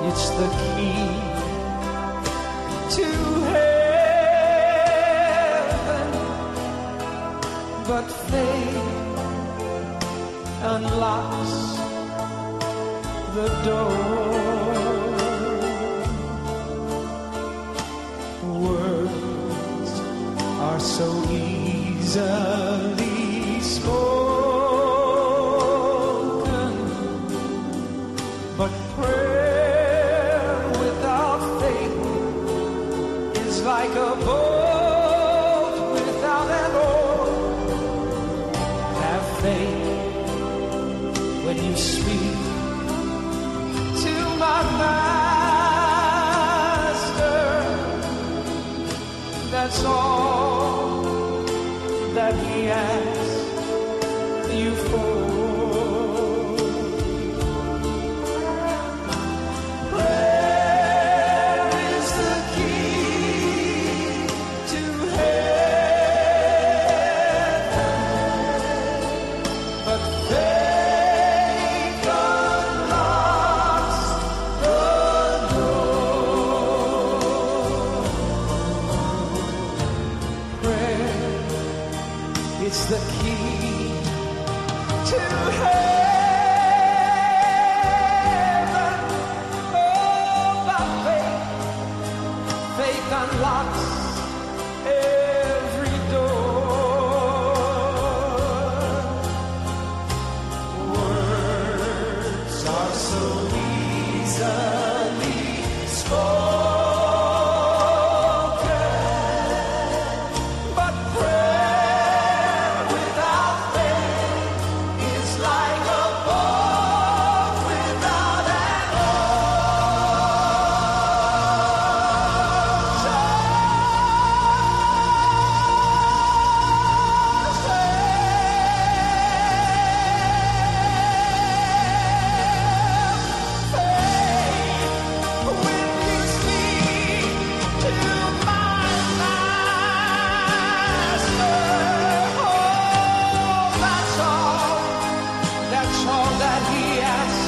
It's the key to heaven, but faith unlocks the door. Words are so easily spoken, but prayer without faith is like a boat without an oar. Have faith when you speak to my master. That's all that he asks you for. Prayer is the key to heaven, but faith unlocks the door. Prayer, it's the key to heaven. Oh, by faith, faith unlocks every door. Words are so easily spoken, but prayer without faith is like a boat without an when you speak to my master. Oh, that's all that he asks